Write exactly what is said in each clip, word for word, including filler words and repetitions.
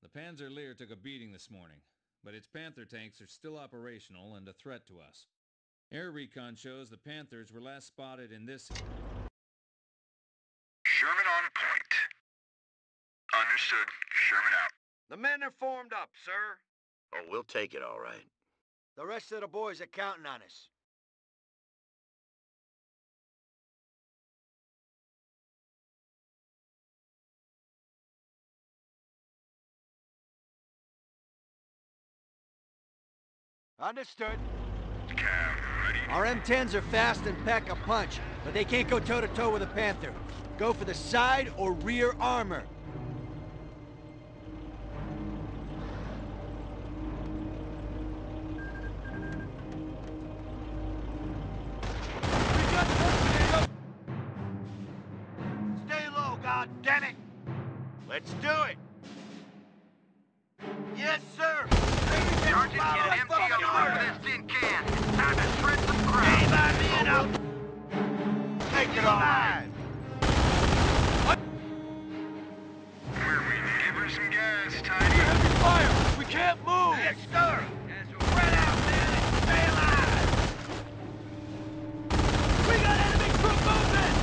The Panzer Lehr took a beating this morning, but its Panther tanks are still operational and a threat to us. Air recon shows the Panthers were last spotted in this... Sherman on point. Understood. Sherman out. The men are formed up, sir. Oh, we'll take it all right. The rest of the boys are counting on us. Understood. Cam, ready? Our M tens are fast and pack a punch, but they can't go toe-to-toe with a Panther. Go for the side or rear armor. Stay low, goddammit! Let's do it! Yes, sir! Sergeant, get empty up for this tin can. Time to shred some crap. Stay by me and out! Take it all! What? Where we give her some gas, Tiny. Heavy fire! We can't move! Yes, sir! Spread out, man! Stay alive! We got enemy troop movement!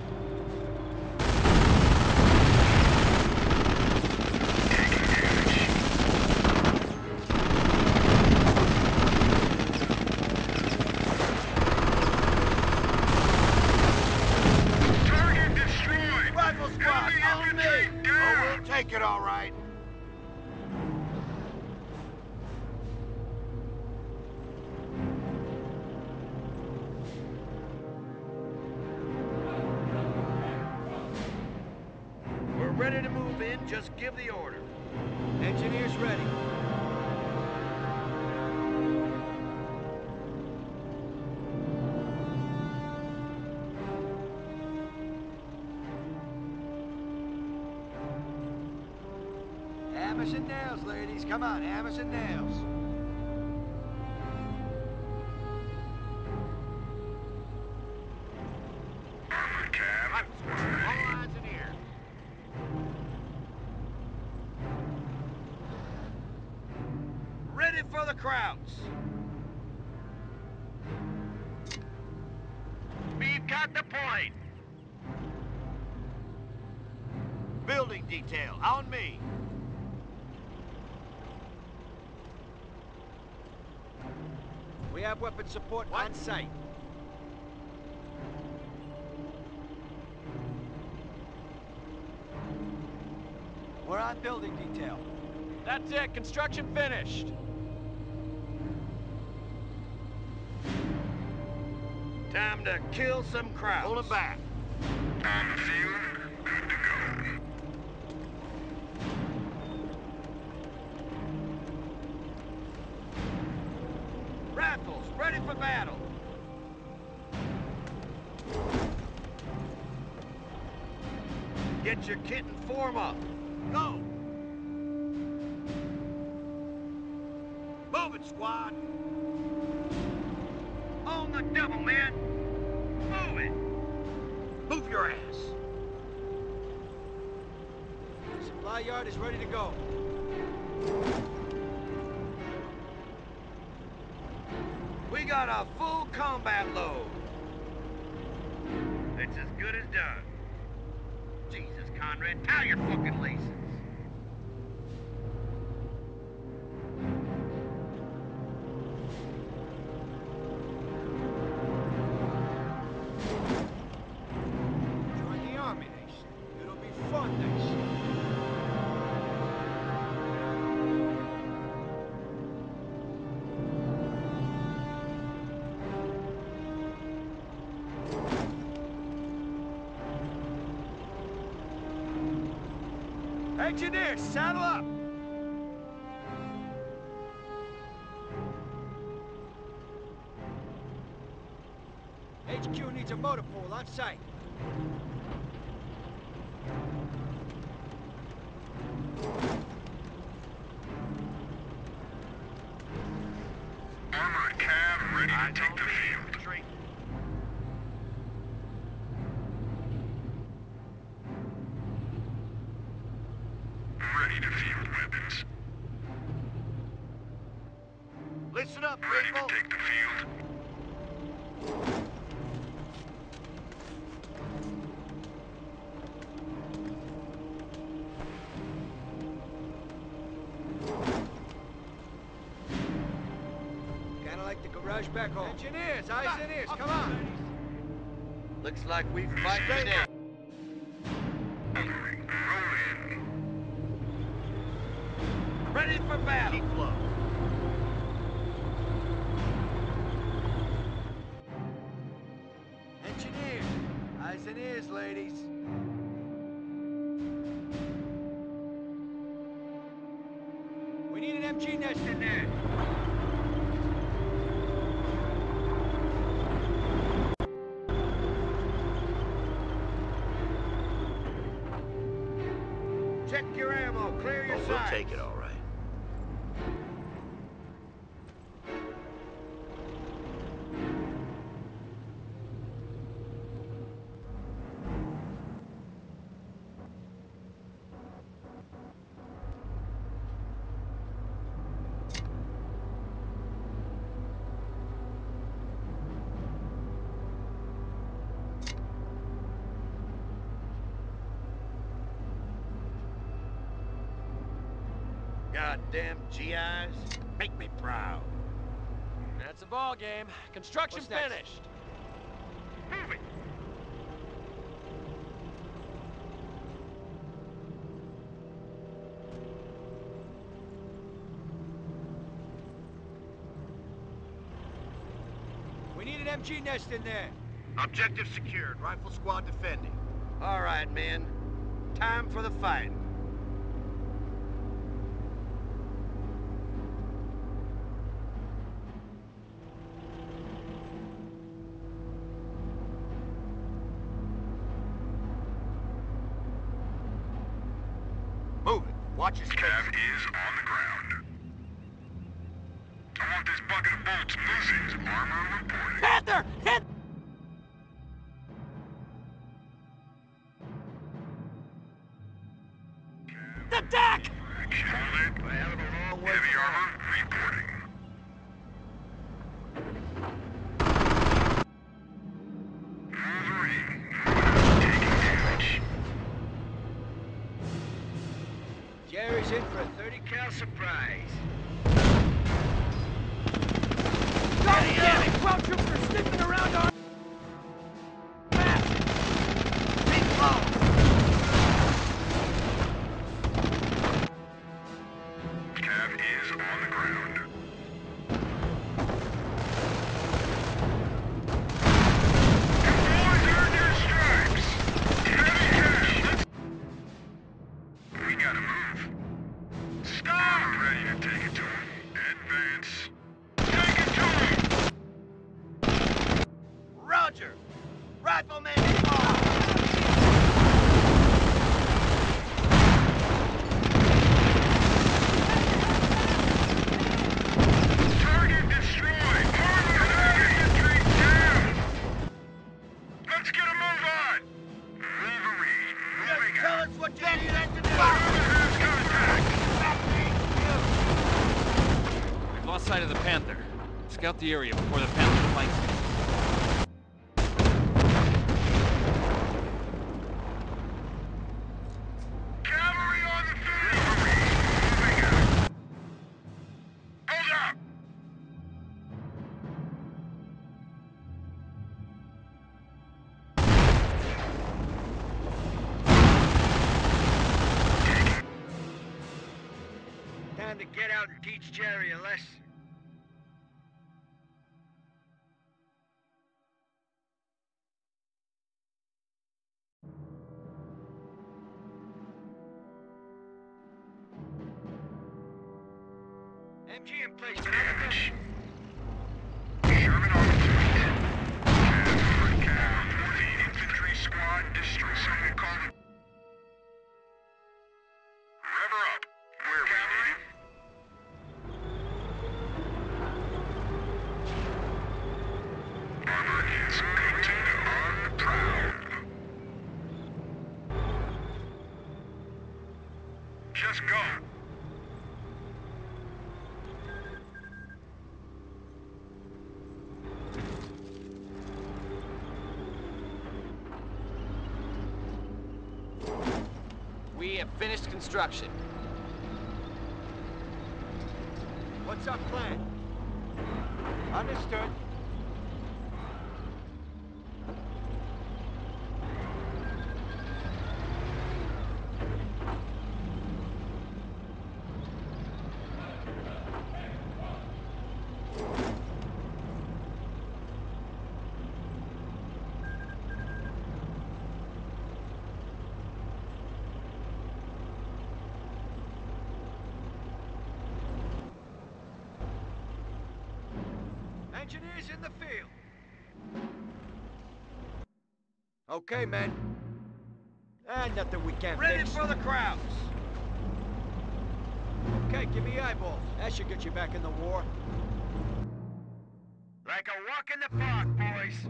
Target destroyed. Rifle squad, Enemy on me! infantry down. Oh, we'll take it all right. We're ready to move in, just give the order. Engineers ready. Hammers and nails, ladies. Come on, hammers and nails. Armored cab. All eyes in here. Ready for the crowds. We've got the point. Building detail, on me. We have weapon support on site. We're on building detail. That's it. Construction finished. Time to kill some crowds. Hold 'em back. On the field. Good to go. Rifles, ready for battle. Get your kit and form up. Go! Move it, squad! On the double, man! Move it! Move your ass! Supply yard is ready to go. We got a full combat load. It's as good as done. Jesus, Conrad, tie your fucking laces. Join the army, nation. It'll be fun, nation. Engineers, saddle up! H Q needs a motor pool on site. Armored cab ready to take the field. Ready. Ready to field weapons. Listen up, Ready people. to take the field. Kinda like the garage back home. Engineers, eyes and ears, come on. Looks like we fight today. Covering. Roll in. Ready for battle. Keep low. Engineers, eyes and ears, ladies. We need an M G nest in there. Check your ammo, clear your Oh, sights. we'll take it all right. Goddamn G Is. Make me proud. That's a ball game. Construction What's next? finished. Move it. We need an M G nest in there. Objective secured. Rifle squad defending. All right, men. Time for the fight. Move it. Watch your space. Cav is on the ground. I want this bucket of bolts moving. Armor reporting. Panther, hit! The deck! Action on it. Heavy armor reporting. Wolverine. Taking damage. Jerry's in for a thirty cal surprise. God damn it! Ground troopers sniffing around our map! Keep low. Cav is on the ground. You boys earned your stripes. Heavy cash. Let's... We gotta move. Stop! I'm ready to take it to him. Advance. Take it to him! Roger. Rifleman involved. Target destroyed! Armor infantry down! Let's get a move on! Wolverine, moving Tell out. us what you need us to do. Armor has contact! We've lost sight of the Panther. Scout the area before the Panther flanks us. Cavalry on the field! Wolverine, moving out. Hold up! Time to get out and teach Jerry a lesson. M G in place, but Damage. Sherman on the fleet. Cav, Cav, fourteen infantry squad destroyed. Someone call it. Rev her up. Where we need him. Armor is good to go. On proud. Just go. We have finished construction. What's our plan? Understood. Engineers in the field. Okay, men. And nothing we can't Ready fix. for the crowds. Okay, give me eyeballs. That should get you back in the war. Like a walk in the park, boys.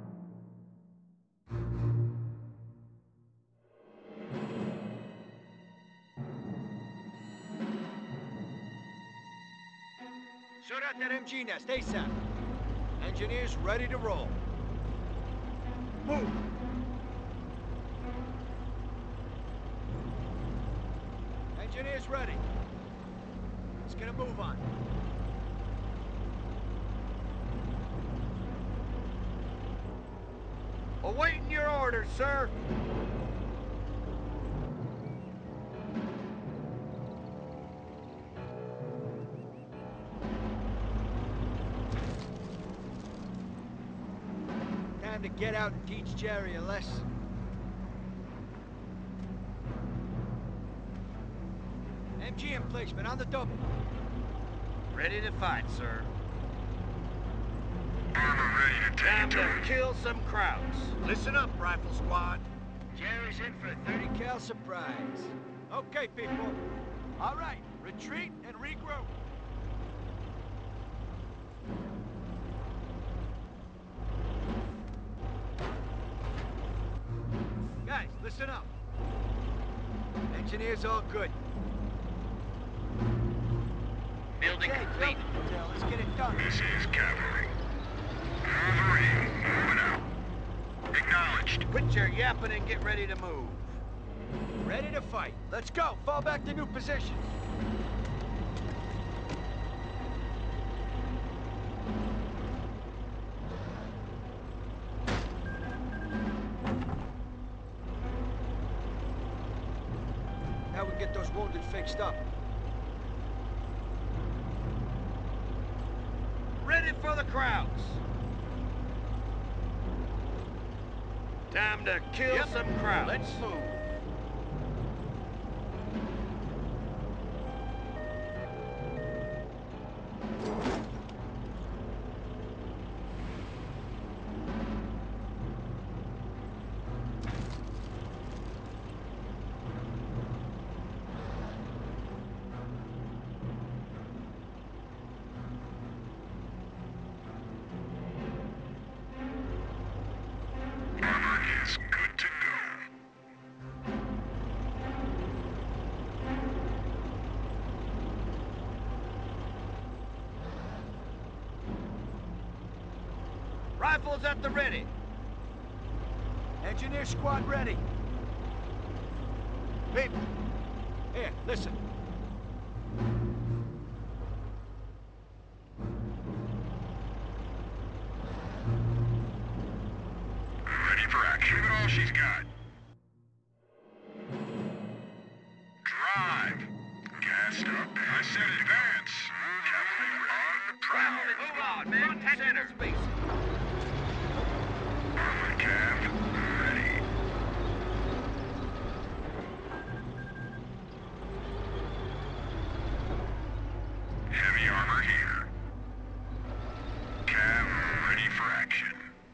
Shoot out that M G nest, ASAP. Engineers ready to roll. Move! Engineers ready. Let's get a move on. Awaiting your orders, sir. Time to get out and teach Jerry a lesson. M G emplacement on the double. Ready to fight, sir. Armor ready to take Time it to to him. kill some crowds. Listen up, Rifle Squad. Jerry's in for a thirty cal surprise. Okay, people. All right, retreat and regroup. Guys, listen up. Engineers all good. Building Okay, complete. building detail. Let's get it done. This is cavalry. Wolverine, moving out. Acknowledged. Quit your yapping and get ready to move. Ready to fight. Let's go. Fall back to new positions. Now we can get those wounded fixed up. Ready for the crowds. Time to kill Yep. some crowds. Let's move. Armor is good to go. Rifles at the ready. Engineer squad ready. People, here, listen. Ready for action. Give it all she's got. Drive. Gassed up. I said advance. Cavalry on the prowl. Move on, man. Center. Space. Armored cav, ready. Heavy armor here. Cav, ready for action.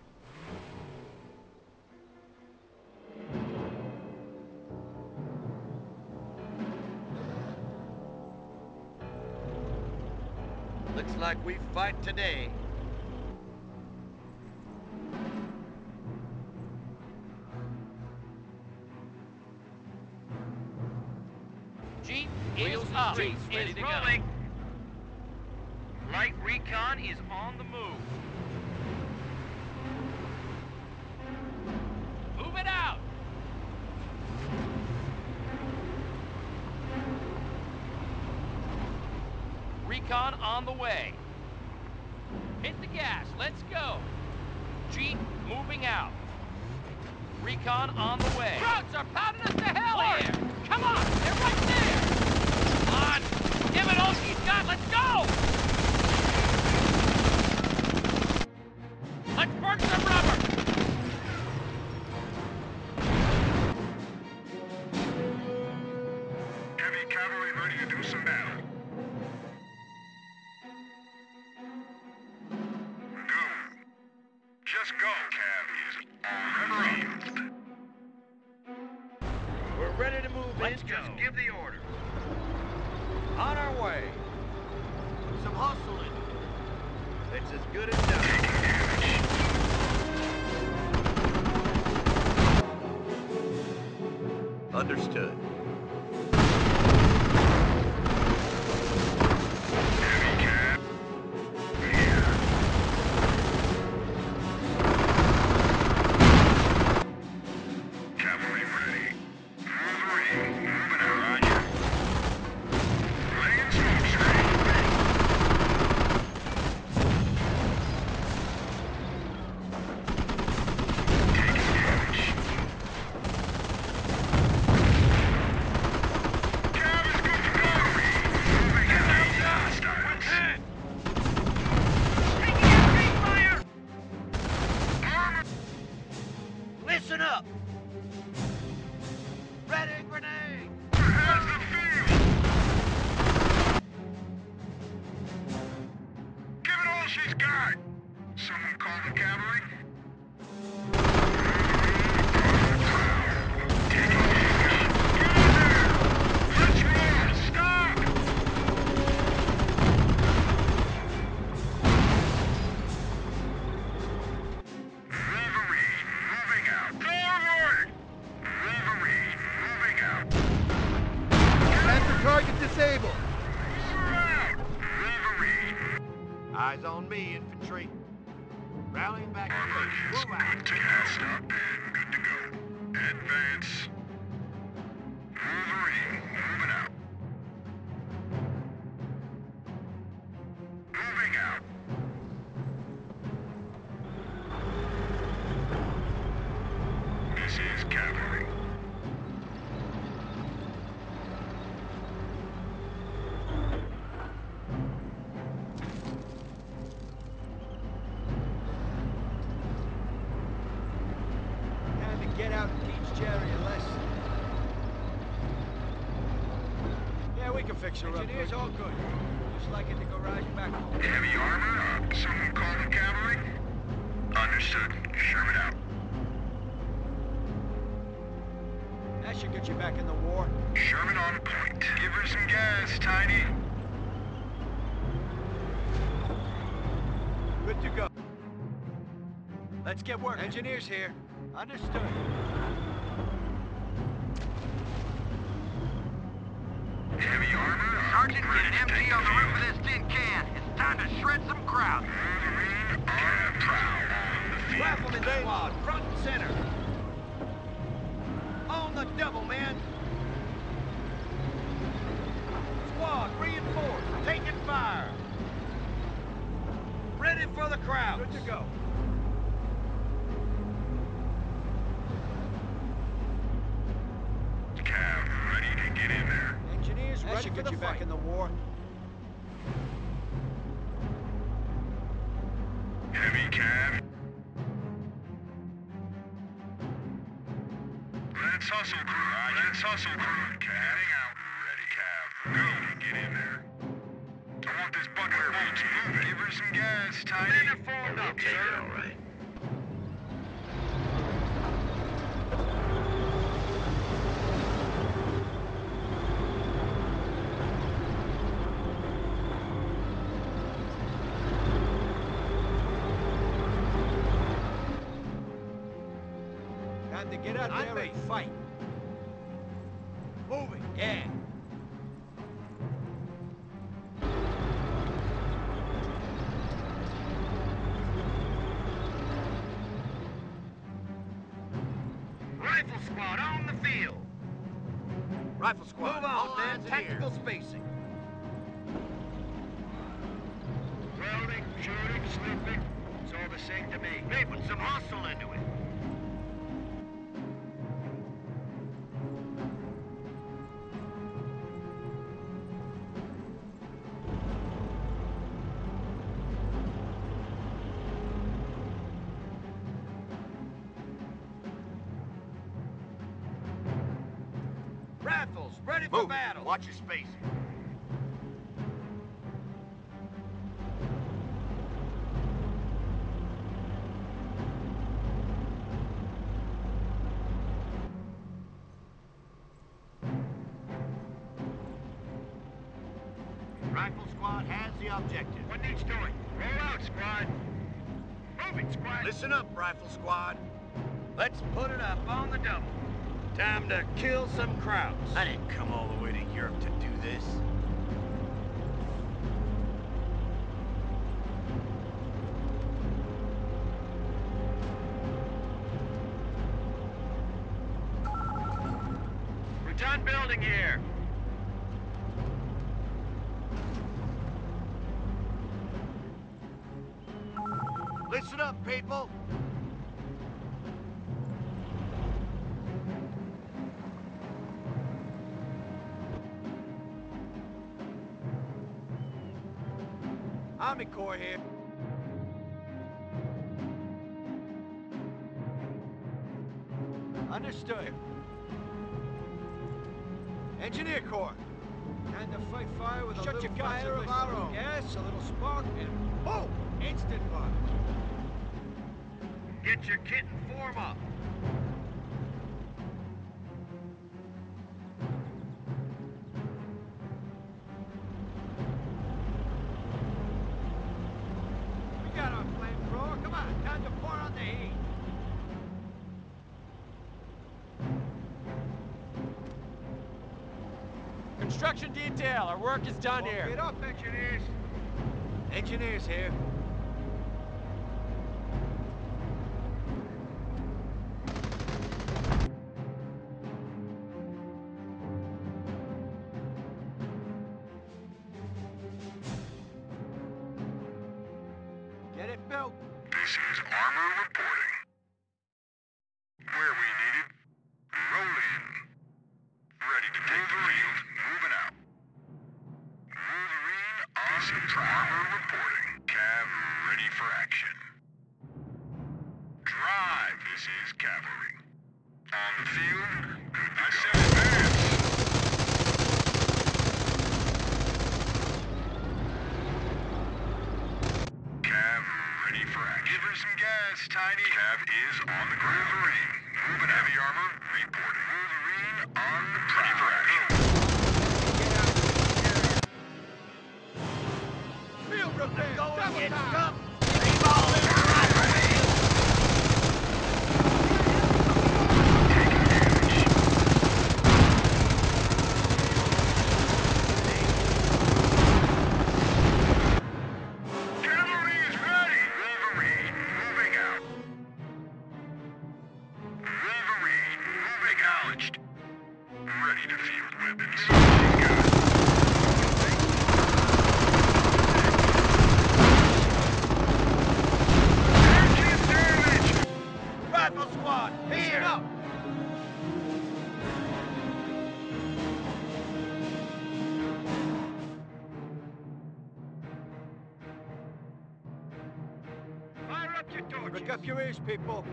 Looks like we fight today. G Jeep Wheels is and up. streets Jeep ready is to go. rolling. Light recon is on the move. Move it out. Recon on the way. Hit the gas. Let's go. Jeep moving out. Recon on the way. Trucks are pounding us to hell here. Come on, they're right there. Come on, give it all she's got. Let's go. Let's burn some rubber. Heavy cavalry ready to do some battle. Go. Just go. Cav is on the field. We're ready to move Let's in. go. Just give the order. On our way. Some hustling. It's as good as done. Understood. Heavy cav. Here. Cavalry ready. Wolverine moving out. Roger. Laying smoke screen. Taking damage. Cav is good for cavalry. Moving out. Hostiles. Armor. Listen up. Ready, grenade. Has the field. Give it all she's got. Someone call the cavalry. Taking damage. Get in there. Let's roll. Stop. Wolverine moving out. Forward. Wolverine moving out. Panther target disabled. We're out. Wolverine. Eyes on me, infantry. Rallying back to Armor base. is Move out. good to cast up and good to go. Advance. Wolverine moving out. Moving out. This is cavalry. Time to get out and teach Jerry a lesson. Yeah, we can fix her up. Engineers all good. Just like in the garage back home. Heavy armor up. Someone call the cavalry. Understood. Sherman out. That should get you back in the war. Sherman on point. Give her some gas, Tiny. Good to go. Let's get working. Engineers here. Understood. Heavy armor up. Sergeant, get Ready an to M P take on the the roof of field. this tin can. It's time to shred some crowd. Wolverine on prowl on the field. Rifleman squad, front and center. On the double, man. Squad, reinforced. Taking fire. Ready for the crowd. Good to go. Cav, ready to get in there. Engineers That ready should for get the you fight. back in the war. Heavy Cav. Let's hustle, crew. Let's hustle, crew. Getting out. Ready, Cav. Go. Get in there. I want this bucket of bolts moving. Give her some gas, Tiny. Men are formed up, Take it, sir. all right. Time to get out I'm there ready. and fight. Moving. Yeah. Rifle squad, Move on, all man. hands in Tactical here. spacing. Welding, shooting, sleeping. It's all the same to me. Hey, put some hustle into it. Rifles, ready for Move. battle. Watch your spacing. Rifle squad has the objective. What needs doing? Roll out, squad. Moving, squad. Listen up, rifle squad. Let's put it up on the double. Time to kill some Krauts. I didn't come all the way to Europe to do this. We're done building here. Listen up, people. Army Corps here. Understood. Engineer Corps. Time to fight fire with a Shut little your guns fire and of our listen. own. Gas, a little spark, and boom! Instant fire. Get your kit and form up. We got our flamethrower. Come on, time to pour on the heat. Construction detail, our work is done here. Get up, engineers. Engineers here. Get it built. This is armor reporting. Where we needed. Roll in. Ready to take the field. Moving out. Wolverine on this is armor reporting. Cav ready for action. Drive. This is cavalry. On the field. Good to I said advance. Cav ready for action. Give her some gas, Tiny. Cav is on the ground. Wolverine. Moving heavy armor. Reporting. Wolverine on the ready for action. Field repair. Go Double get time. some. Leave all this riflery. Cavalry is ready. Wolverine moving out. Wolverine moving acknowledged. Ready to field weapons. Engine damage. Rifle squad, here. Up. Fire up your torches. Pick up your ears, people.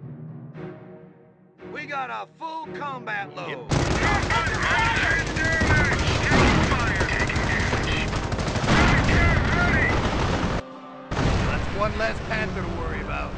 We got a full combat load. Engine damage. Taking fire. Taking damage. Ready, ready. That's one less Panther to worry about.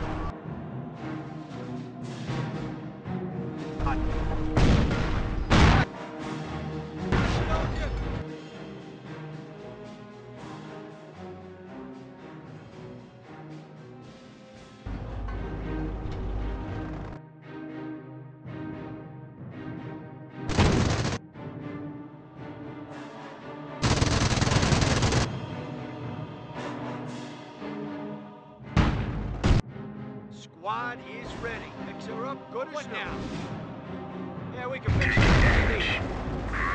Squad is ready. Fix her up good as What new. now? Yeah, we can fix her.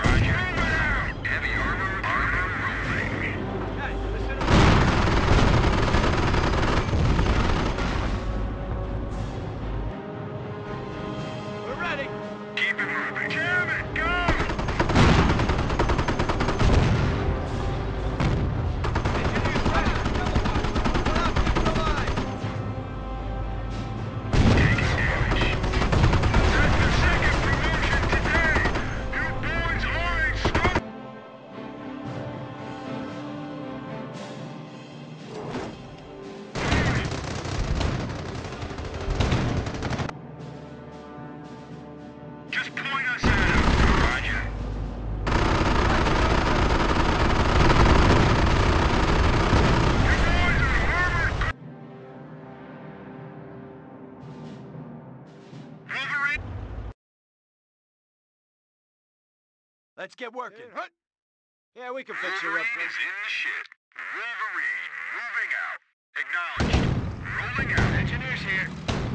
Let's get working. Yeah, we can fix her up. Wolverine is in the shit. Wolverine, moving out. Acknowledged. Rolling out. Engineers here.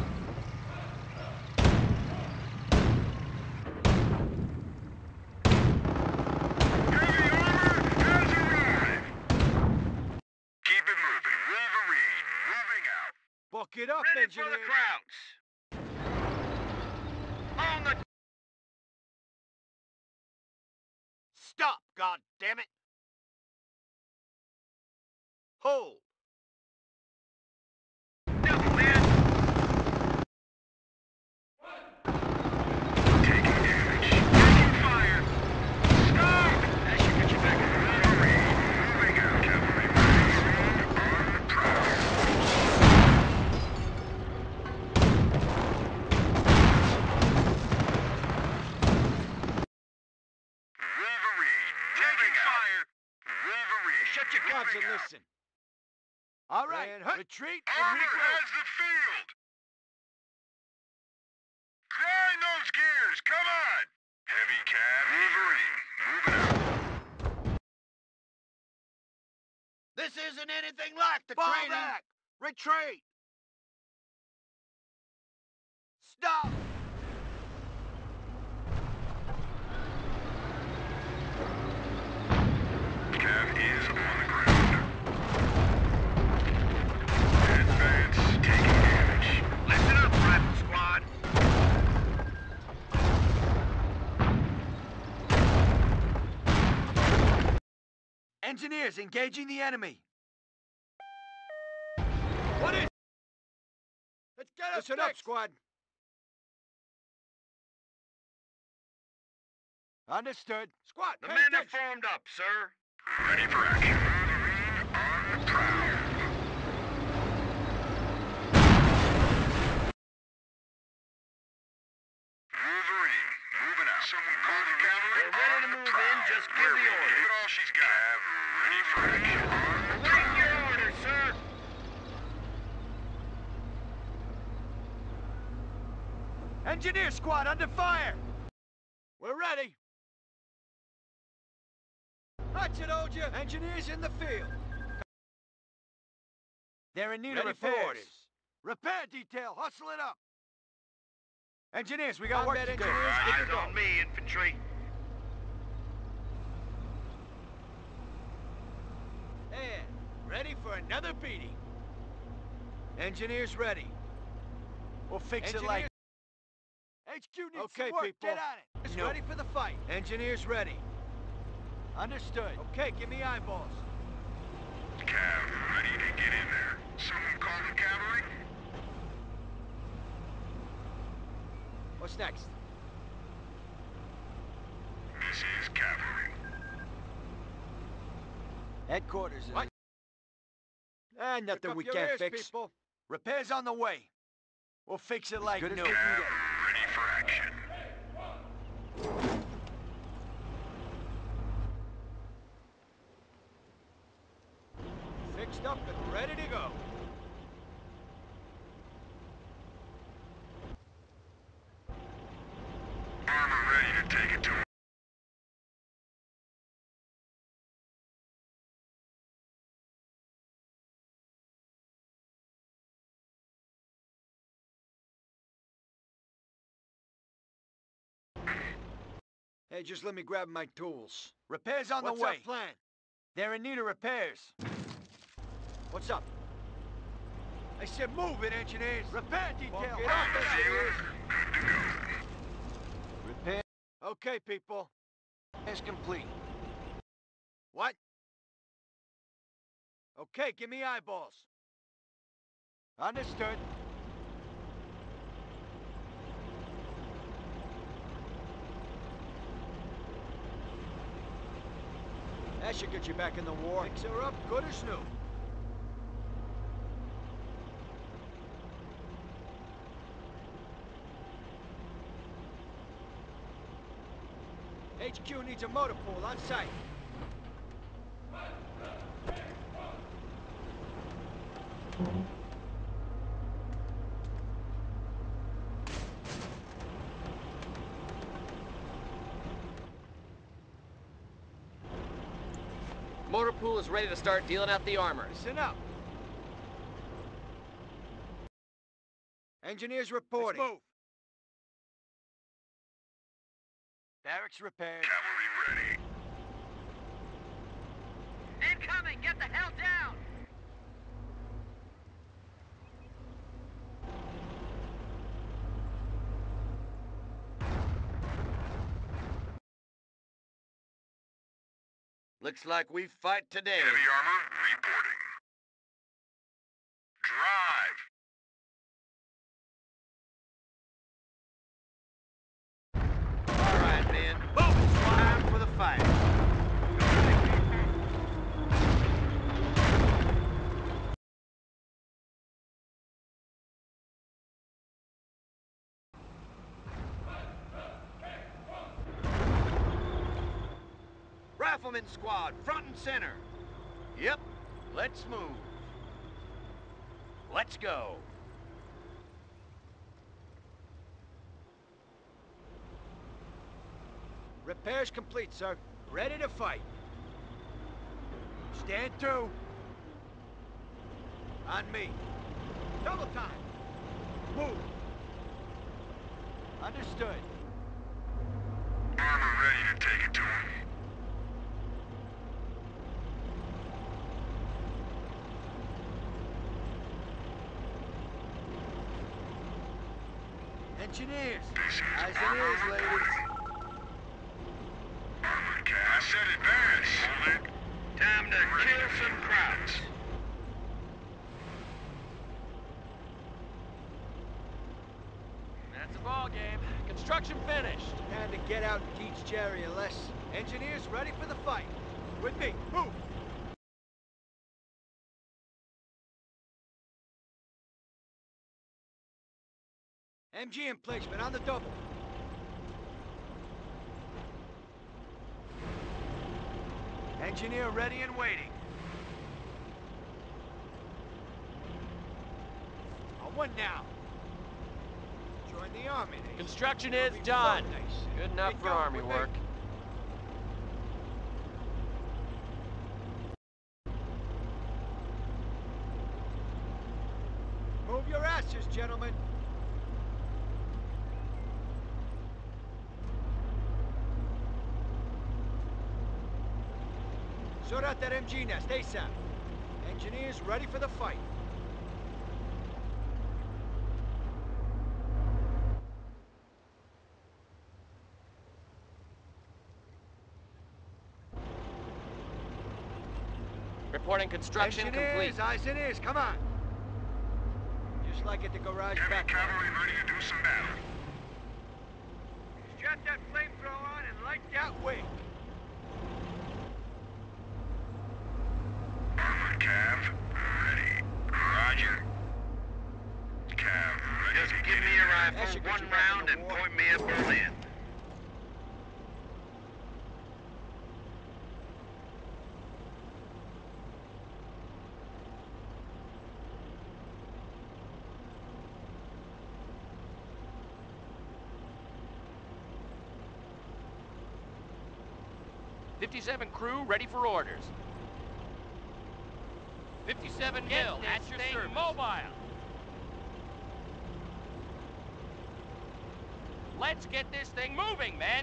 Heavy armor has arrived. Keep it moving. Wolverine, moving out. Book it up, Ready engineer. for the crowds. On the... Stop, God damn it! Hold. Double man. Taking damage. Taking fire. Stop! That should get you back in the Wolverine. Moving out. Cavalry ready. On the prowl. Wolverine. Taking fire. Wolverine. Shut your guns moving and out. listen. All right, And hut. retreat and Armor regroup. has the field! Grind those gears, come on! Heavy cab, Wolverine, moving out. This isn't anything like the Fall training. back. Retreat. Stop. Cab is on the ground. Advance, taking damage. Listen up, Rifle Squad. Engineers engaging the enemy. What is? Let's get us Listen up, fixed. squad. Understood. Squad, The pay men have attention. formed up, sir. Ready for action. Wolverine on the prowl. Wolverine, moving out. Someone call the cavalry. We're ready to move in. Just give the order. Give it all she's got. Ready for action. Take your order, sir. Engineer squad under fire. We're ready. Roger, old you. Engineers in the field. They're in need Ready of for repairs. orders. Repair detail, hustle it up. Engineers, we got work Combat to do. engineers, Get eyes to on go. me, infantry. And ready for another beating. Engineers ready. We'll fix it like... H Q needs Okay, some work. people. Get on it. It's No. ready for the fight. Engineers ready. Understood. Okay, give me eyeballs. Cav, ready to get in there. Someone call the cavalry. What's next? This is cavalry. Headquarters is... What? Ah, Pick nothing up we your can't ears, fix. people. Repairs on the way. We'll fix it like good as new. we can get. Ready for action. Fixed up and ready to go. Armor ready to take it to him. Hey, just let me grab my tools. Repairs on What's the our way. plan? They're in need of repairs. What's up? I said move it, engineers. Repair detail. Fuck it Hustle up, it Field, good to go. Repair. Okay, people. Is complete. What? Okay, give me eyeballs. Understood. That should get you back in the war. Fix her up good as new. H Q needs a motor pool on site. Motor pool is ready to start dealing out the armor. Listen up. Engineers reporting. Let's move. Barracks repaired. Cavalry ready. Incoming! Get the hell down! Looks like we fight today. Heavy armor reporting. Drive. All right, men. Move! It's time for the fight. Rifleman squad, front and center. Yep, let's move. Let's go. Repairs complete, sir. Ready to fight. Stand to. On me. Double time. Move. Understood. Armor ready to take it to him. Engineers. This is Eyes and armor ears, ladies. reporting. Armored cab. I said advance. Hold it. Time to kill some crowds. That's a ball game. Construction finished. Time to get out and teach Jerry a lesson. Engineers ready for the fight. With me. Move. M G emplacement on the double. Engineer ready and waiting. On one now. Join the army. Nation. Construction is Moving done. forward, Nation. Good enough Get for going army with me. work. Move your asses, gentlemen. Sort out that M G nest ASAP. Engineers ready for the fight. Reporting construction Engineers, complete. eyes and ears, come on. Just like at the garage Heavy back. cavalry ready to do some battle. Strap that flamethrower on and light that wing. Armored cav ready. Roger. Cav ready. Just give me a That rifle, should get one you back in round, the and war. point me at Berlin. fifty-seven crew ready for orders. fifty-seven mil at your service. Mobile. Let's get this thing moving, man.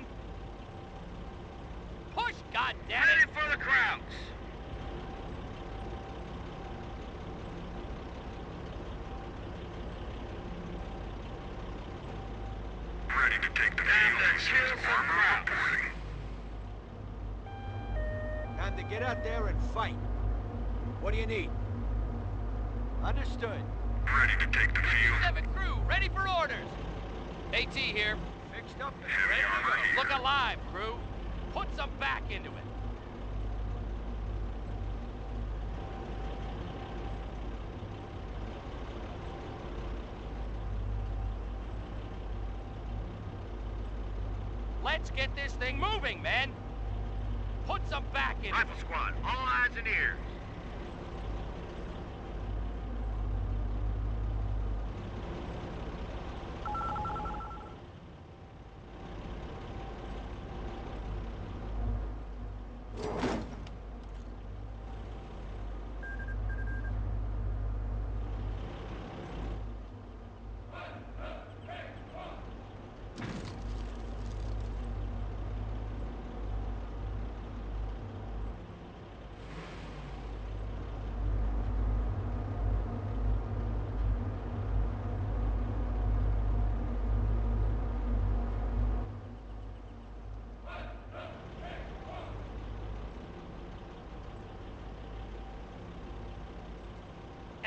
Push, goddammit! Ready for the crowds. Ready to take the field. This is armor reporting. Time to get out there and fight. What do you need? Understood. Ready to take the field. fifty-seven crew ready for orders. AT here. Fixed up and Heavy ready to armor go. here. Look alive, crew. Put some back into it. Let's get this thing moving, man. Put some back into it. Rifle squad, all eyes and ears.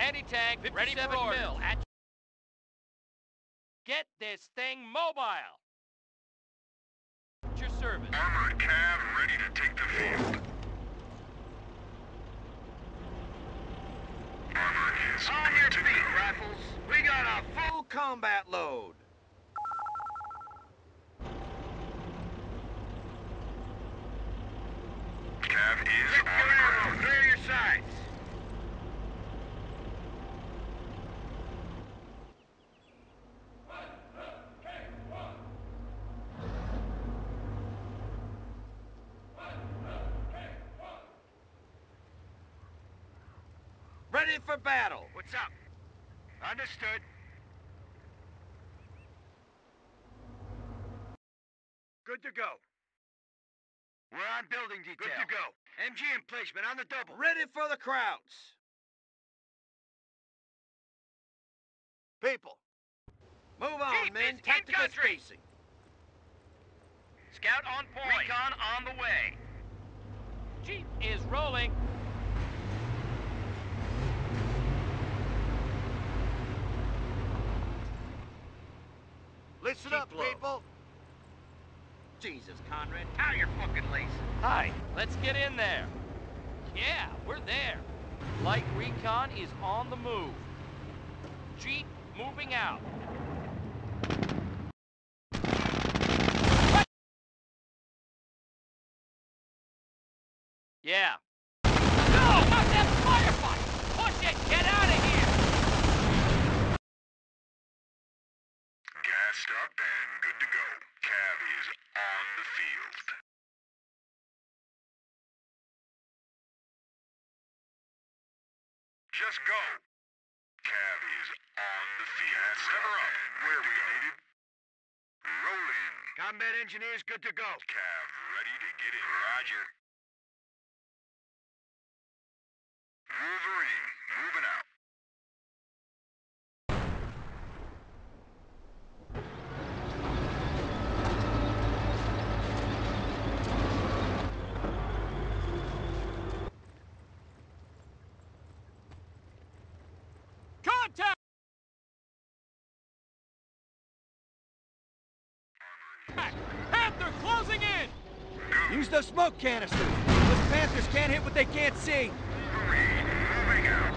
Anti-tank, ready for orders. Mil at Get this thing mobile. At your service. Armored Cav ready to take the field. Armor is On good your to feet, go. Rifles. We got a full combat load. Cav is Lift your on the arrow, ground. clear your sights. Ready for battle. What's up? Understood. Good to go. We're on building detail. Good to go. M G emplacement on the double. Ready for the crowds. People. Move on, Jeep men. is in Tactical country. spacing. Scout on point. Recon on the way. Jeep is rolling. Listen Keep up, low. people. Jesus, Conrad, tie your fucking laces. Hi, let's get in there. Yeah, we're there. Light recon is on the move. Jeep moving out. Yeah. No, not that firefight! Push it! Get out of here! Gassed up and good to go. Cav is on the field. Just go. Cav is on the field. Rev up. Where we needed. Rolling. Combat engineers good to go. Cav ready to get in. Roger. Wolverine moving out. Contact! Panther closing in! Use those smoke canisters. Those Panthers can't hit what they can't see. Wolverine moving out.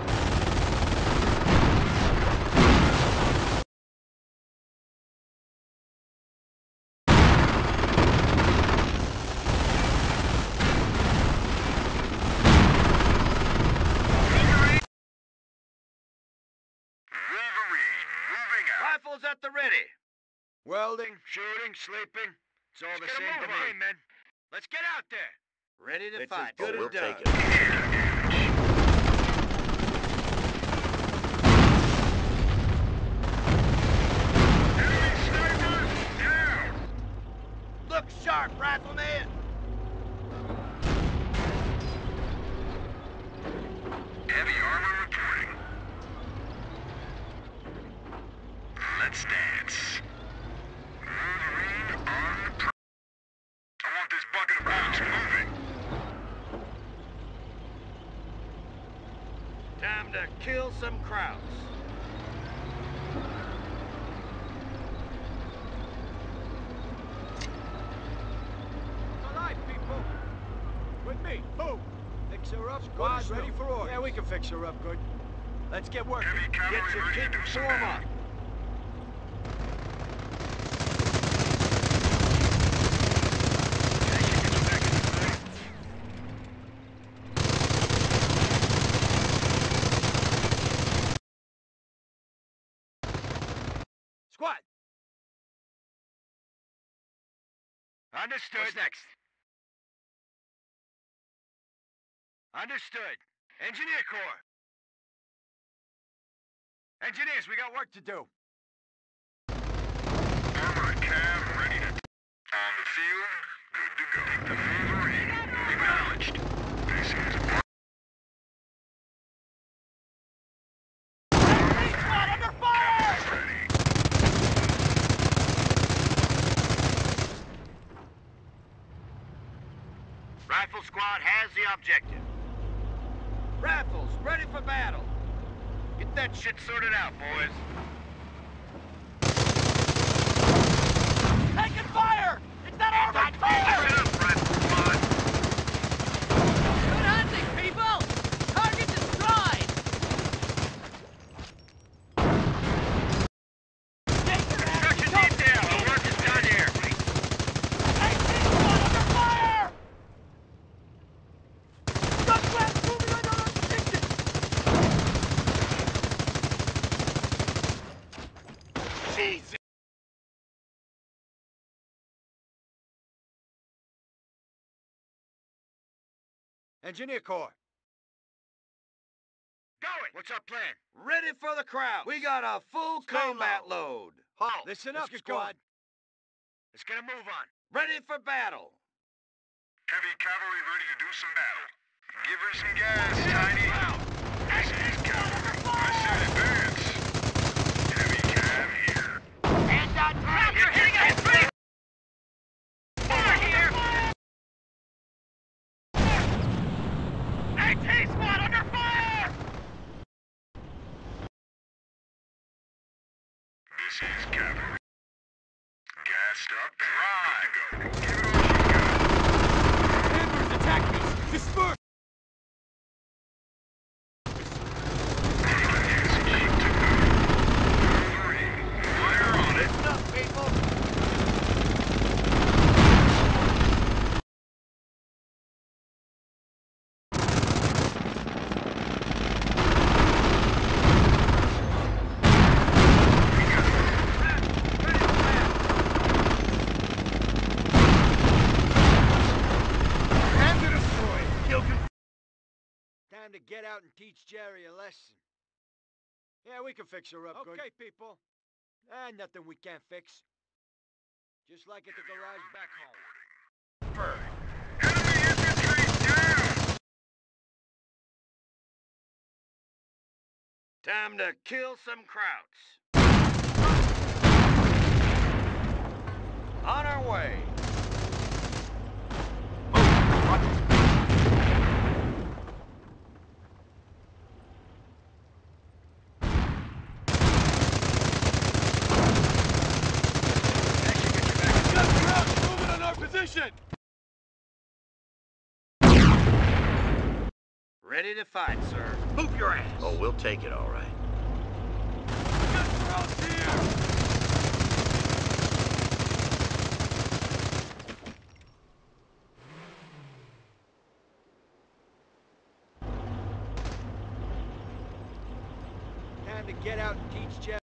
Wolverine moving out. Rifles at the ready. Welding, shooting, sleeping. It's all the Let's get 'em same to moving. me, men. Let's get out there. Ready to It's fight. as good We'll as take done. it. Enemy snipers down. Look sharp, rifleman. Heavy armor reporting. Let's dance. Wolverine on the pro- I want this bucket of bullets moving. Time to kill some crowds. All right, people. With me. Move. Fix her up. Squad ready for orders. Yeah, we can fix her up good. Let's get working. Heavy cavalry Get your ready kit to do and some form up. damage. Squad. Understood. What's next? Understood. Engineer Corps. Engineers, we got work to do. Armored Cav ready to... On the field, good to go. Take the Wolverine. Acknowledged. This is... Squad under fire! Cav ready. Rifle squad has the objective. Rifles, ready for battle. Get that shit sorted out, boys. Taking fire! It's that armored fire! Shut up, Rifle Squad. Good hunting, people! Target destroyed! Construction detail. Our work is done here. eighteen squad under fire! Gunfire moving on our position! Jesus! Engineer Corps. Going! What's our plan? Ready for the crowd. We got a full Stay combat low. load. Halt! Listen Let's up, get squad. going. Let's get a move on. Ready for battle. Heavy cavalry ready to do some battle. Give her some gas, Tiny. This is cavalry. I said advance. Heavy cav here. Hands on target. You're hitting us. Over here. eighteen squad under fire. This is cavalry. Gassed up and ready to go. Give it all you got. Panthers attack me. Disperse. Fire on it. Listen up, people. Time to destroy. Kill con- Time to get out and teach Jerry a lesson. Yeah, we can fix her up good. Okay, people. Ah, nothing we can't fix. Just like at the garage back home. Enemy infantry down. Time to kill some Krauts. On our way. Moving on our position. Ready to fight, sir. Move your ass. Oh, we'll take it all right. Time to get out and teach Jeff.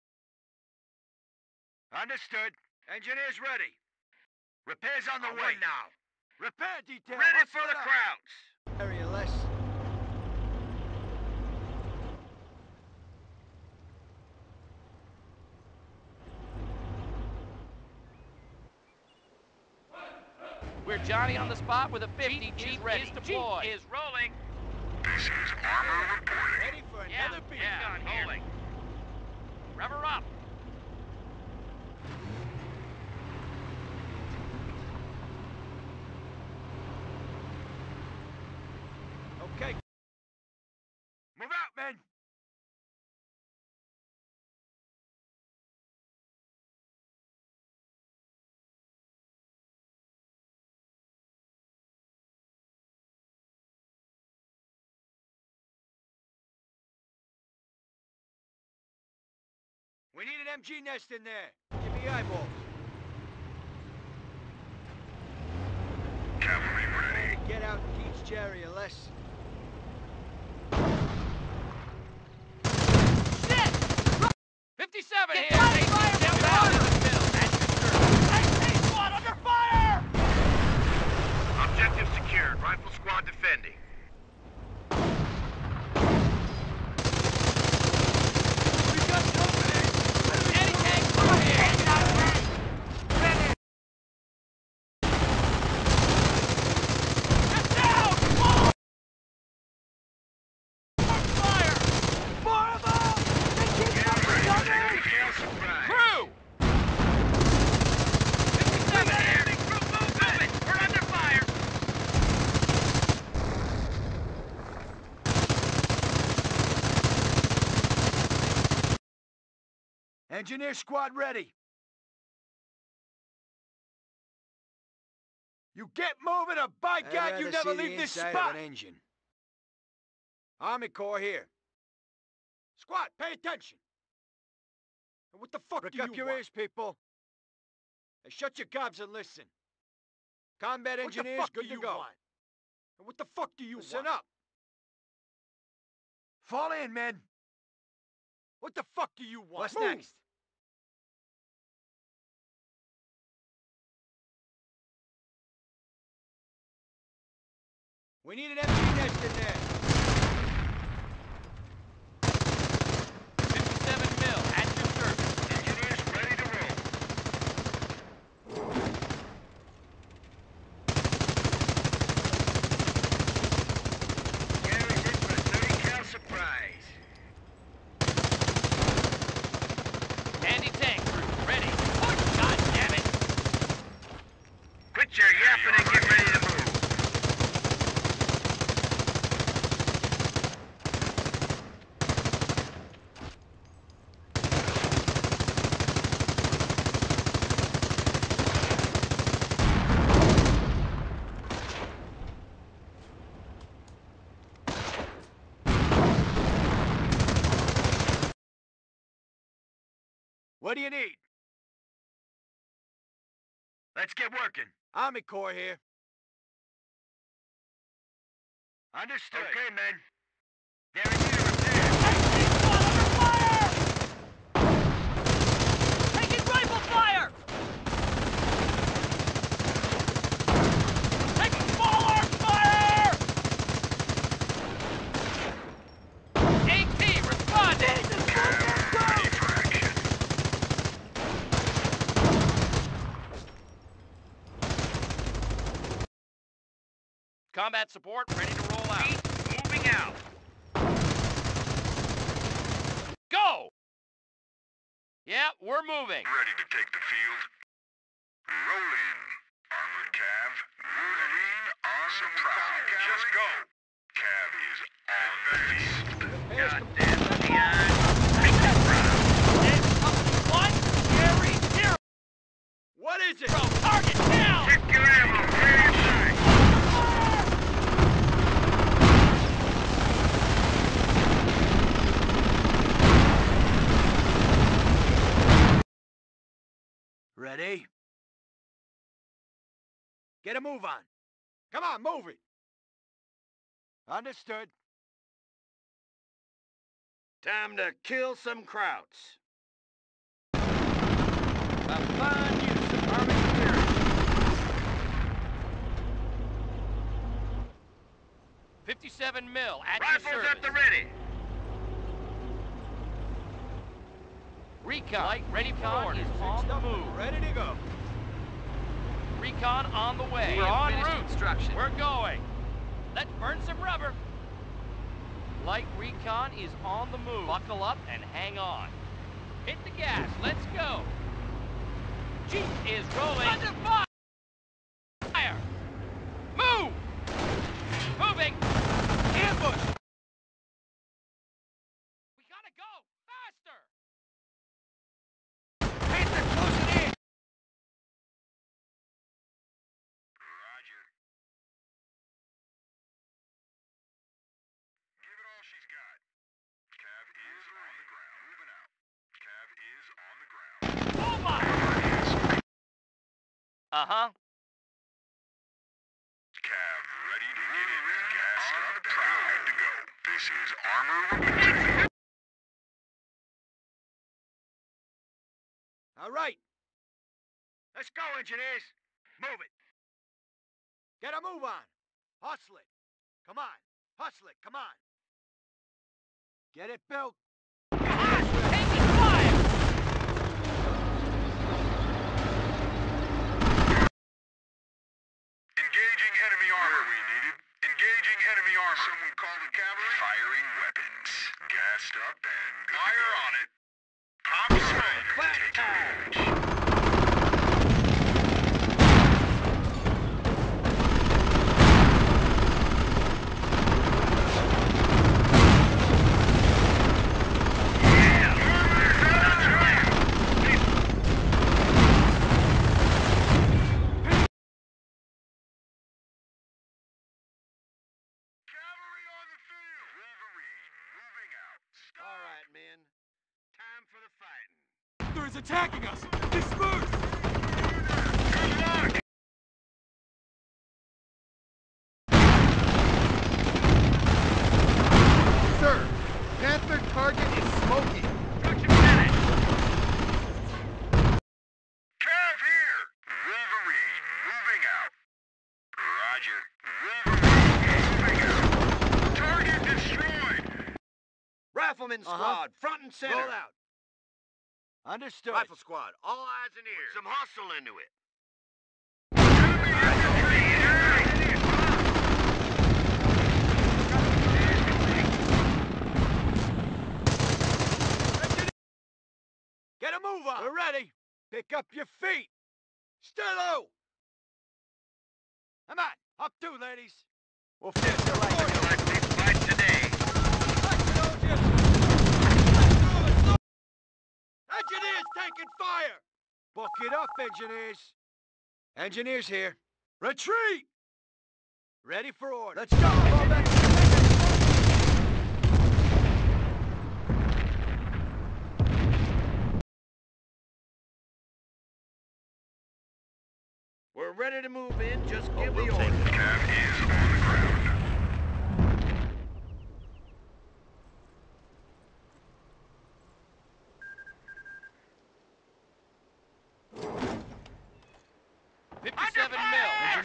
Understood. Engineers ready. Repairs on the On way way. now. Repair detail. Ready hustle for it the up. crowds. Area less. We're Johnny on the spot with a fifty. Jeep ready. is deployed. Jeep is rolling. This is armor reporting. Ready for Yeah, another beat. yeah, rolling. Rev her up. Okay. Move out, men. We need an M G nest in there. Give me eyeballs. Cavalry ready. Get out and teach Jerry a lesson. fifty-seven Get here. ready, eighteen fire, down fire, down in fire. the middle. That's disturbing. eighteen squad under fire! Objective secured. Rifle squad defending. We got company. Anti-tank through here. Get down! Whoa! Fire! More of them! They keep coming, coming! Detail surprise. Crew! fifty-seven here. We're under fire. Engineer squad ready. You get moving or by God you never leave this spot! Of an engine. Army Corps here. Squad, pay attention! What the fuck Prick do you up your want? Ears, people. Hey, shut your gobs and listen. Combat what engineers, good to go. Want? What the fuck do you listen want? Listen up. Fall in, men. What the fuck do you want? What's Move. Next? We need an empty nest in there. fifty-seven mil at your service. Engineers ready to roll. Gary's in for a thirty cal surprise. Anti-tank crew, ready. Oh, God damn it! Quit your yapping and get ready to move. What do you need? Let's get working. Army Corps here. Understood. Okay, men. They're in here repair. Taking rifle fire! Taking small arms fire! AT responding! Ready for action. Combat support ready to roll out. Keep moving out. Go! Yeah, we're moving. Ready to take the field. Roll in. Armored Cav. Wolverine on surprise. Just go. Cav is on the feast. Goddamn Leon. Make that proud. One, Gary, zero. What is it? Bro, target down! Check your ammo. Clear your sight. Ready? Get a move on. Come on, move it. Understood. Time to kill some krauts. A fine use of Army spirit. fifty-seven mil at Rifles your service. at the ready. Recon, Light ready for orders. On the move. Ready to go. Recon on the way. We're on Finished route. Instruction. We're going. Let's burn some rubber. Light recon is on the move. Buckle up and hang on. Hit the gas. Let's go. Jeep is rolling. Under fire. Move. Moving. Ambush. We gotta go faster. Uh-huh. Cav ready to get in. Gassed up, proud to go. This is Armor reporting. All right. Let's go, engineers. Move it. Get a move on. Hustle it. Come on. Hustle it. Come on. Get it built. Taking fire. Engaging enemy armor. Where we needed. Engaging enemy armor. Someone called the cavalry. Firing weapons. Gassed up and good fire on it. Pop smoke. Take advantage. Yeah. Armor's out of time. is attacking us! Disperse! Good luck! Sir, Panther target is smoking. Construction finished. Cav here! Wolverine, moving out. Roger. Wolverine, moving out. Target destroyed! Rifleman squad, front and center. Roll out. Understood. Rifle squad, all eyes and ears. Some hustle into it. Get a move on. We're ready. Pick up your feet. Stello! Come on, up two, ladies. We'll fix the right. Let's be fight today. Engineers taking fire! Book it up, engineers. Engineers here. Retreat! Ready for order. Let's go! Fall back. We're ready to move in, just give We'll the take order. the Cav is on the ground. fifty-seven mil.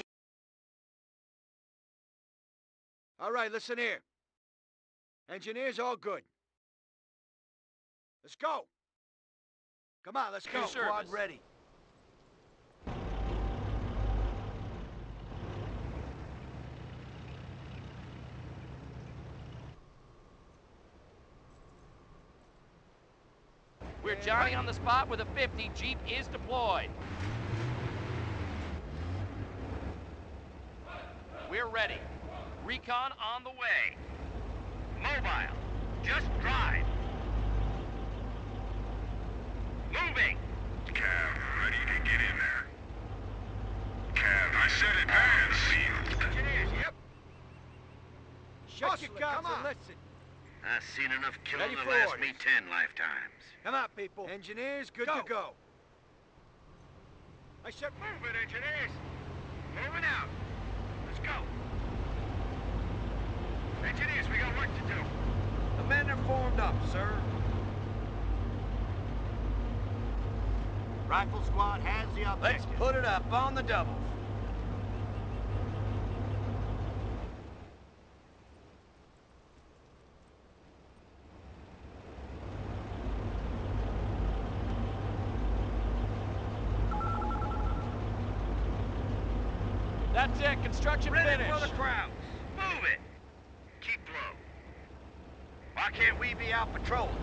All right, listen here. Engineers, all good. Let's go. Come on, let's go. Good Squad service. ready. We're Johnny on the spot with a fifty. Jeep is deployed. We're ready. Recon on the way. Mobile. Just drive. Moving. Cav, ready to get in there. Cav, I said advance. Sealed. Engineers, yep. Shut Hustle your it, guns come and on. listen. I've seen enough killing Ready to for last orders. me ten lifetimes. Come on, people. Engineers, good Go. to go. I said move it, engineers. Moving out. Let's go. Engineers, we got work to do. The men are formed up, sir. Rifle squad has the objective. Let's put it up on the double. That's it. Construction Ready finished. for the crowds. Move it. Keep low. Why can't we be out patrolling?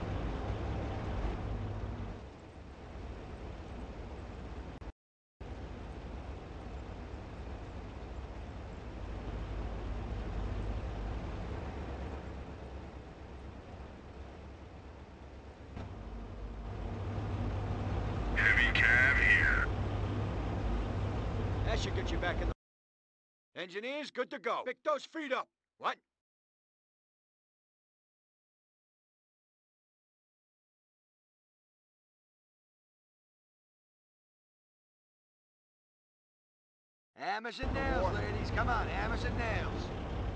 Heavy Cav here. That should get you back in the... Engineers, good to go. Pick those feet up. What? Hammers and nails, ladies. Come on, hammers and nails.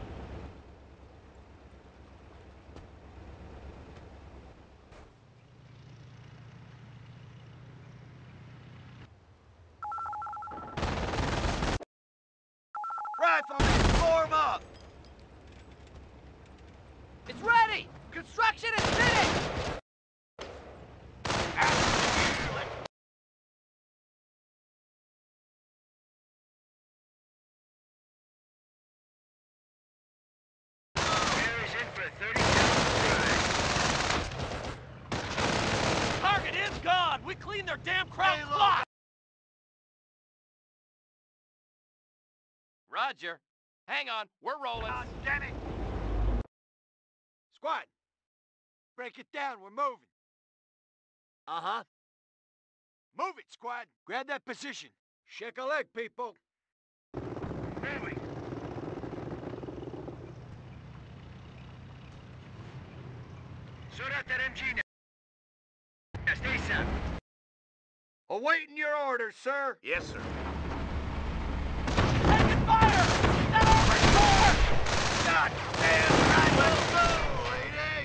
Riflemen, form up! It's ready. Construction is finished. Mary's in for a thirty. Target is gone! We cleaned their damn crowd Hey, look. spot! Roger. Hang on. We're rolling. God damn it! Squad, break it down. We're moving. Uh-huh. Move it, squad. Grab that position. Shake a leg, people. Moving. Sort out that M G now. Stay set. Awaiting your orders, sir. Yes, sir. Taking fire! That armored core! God damn right. Let's go, ladies.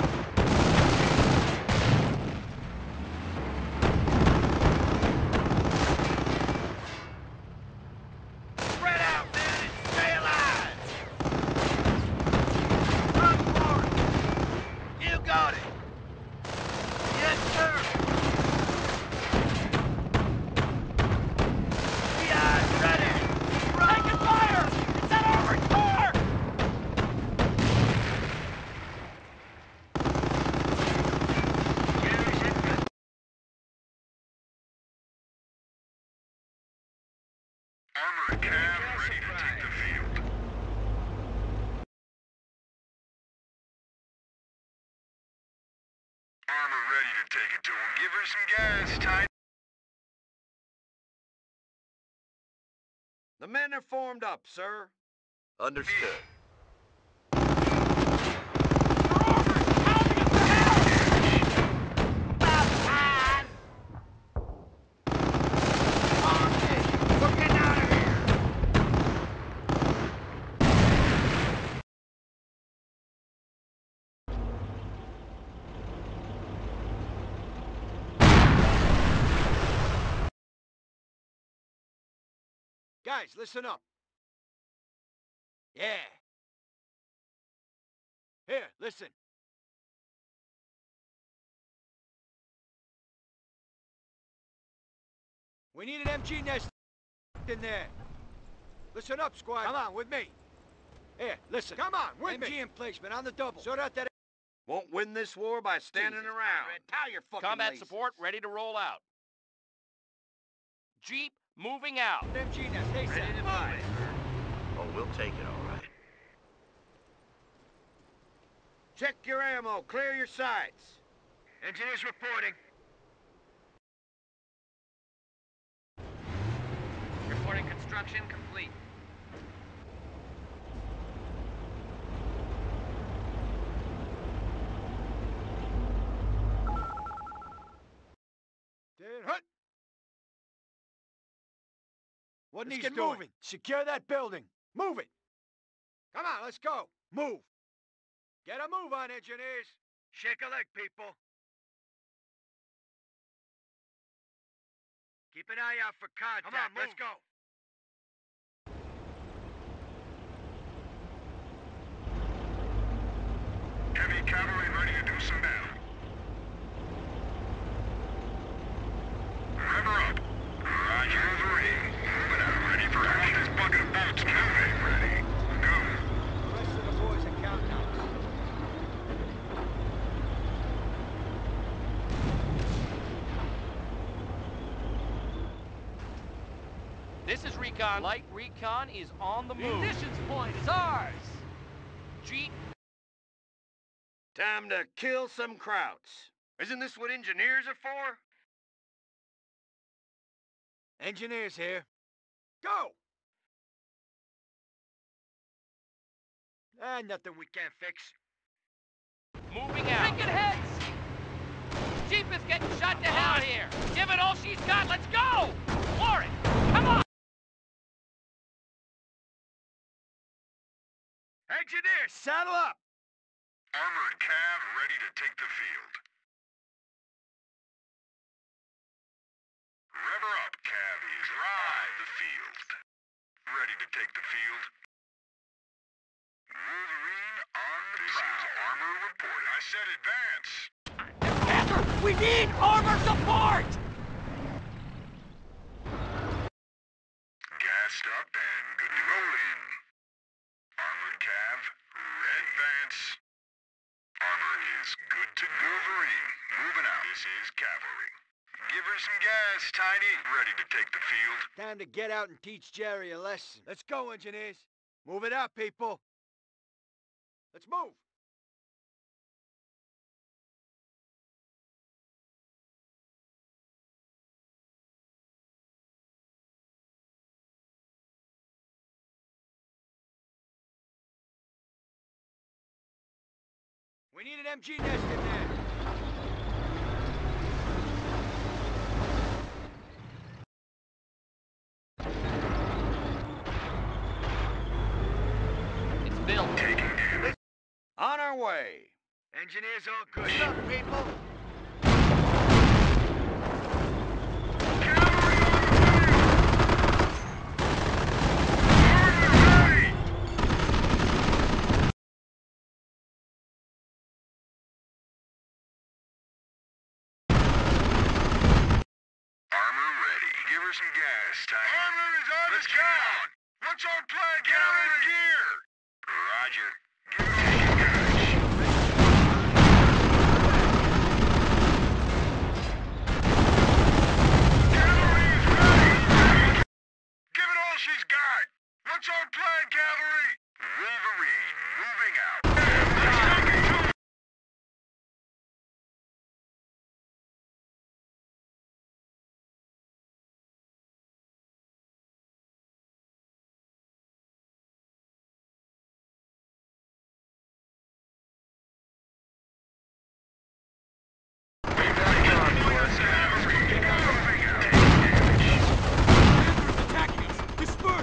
Spread out, man, and stay alive. Run for it. You got it. Yes, sir. We are ready. Taking fire! It's that armored core! Armored cab ready to take the field. Armor ready to take it to him. Give her some gas, Tiny. The men are formed up, sir. Understood. We're getting out of here. Guys, listen up. Yeah. Here, listen. We need an M G nest in there. Listen up, squad. Come on, with me. Here, listen. Come on, with M G me. M G emplacement on the double. Sort out that... Won't win this war by standing Jesus, around. Conrad, Tie your fucking Combat laces. support ready to roll out. Jeep moving out. M G nest, hey, Ready to move buy it. it. Oh, we'll take it, all right. Check your ammo. Clear your sights. Engineers reporting. Reporting construction complete. Dead hut. What Let's needs get doing? moving. Secure that building. Move it. Come on, let's go. Move. Get a move on, engineers. Shake a leg, people. Keep an eye out for contact. Come on, let's move. go. Heavy cavalry ready to do some battle. Rev her up. Roger, Wolverine. Moving out. Ready for action. This bucket of bolts moving. Ready. Go. The rest of the boys are counting out. This is Recon. Light Recon is on the move. Munitions point is ours! Jeep Time to kill some Krauts. Isn't this what engineers are for? Engineers here. Go! Ah, nothing we can't fix. moving out. Taking heads! Jeep is getting shot to hell here. Give it all she's got. Let's go. Warren, come on. Engineers, saddle up! Armored cav ready to take the field. Rev her up, cavies. Ride the field. Ready to take the field. Wolverine on the this prowl. Is armor reporting. I said advance. Panther, we need armor support! Gassed up and good to roll in. Armored cav, advance. Armor is good to go. Wolverine, moving out. This is cavalry. Give her some gas, Tiny. Ready to take the field. Time to get out and teach Jerry a lesson. Let's go, engineers. Move it out, people. Let's move. We need an M G nest in there. built. Taking damage. On our way. Engineers all good. What's up, people? Cavalry on the field! Armor ready! Armor ready. Give her some gas, Tiger. Armor is on Let's get on. What's our plan? Get her in gear. Roger. Give it all she got. Cavalry is ready. Give it all she's got. What's our plan, cavalry? Wolverine moving out. Let's take it to Attacking us! Disperse!